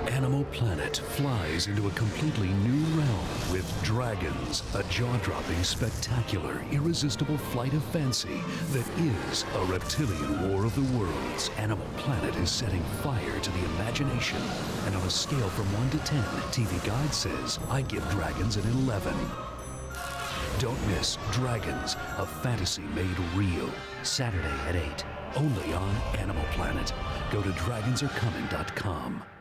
Animal Planet flies into a completely new realm with dragons, a jaw-dropping, spectacular, irresistible flight of fancy that is a reptilian war of the worlds. Animal Planet is setting fire to the imagination, and on a scale from 1 to 10, TV Guide says, I give dragons an 11. Don't miss Dragons, a fantasy made real. Saturday at 8, only on Animal Planet. Go to dragonsarecoming.com.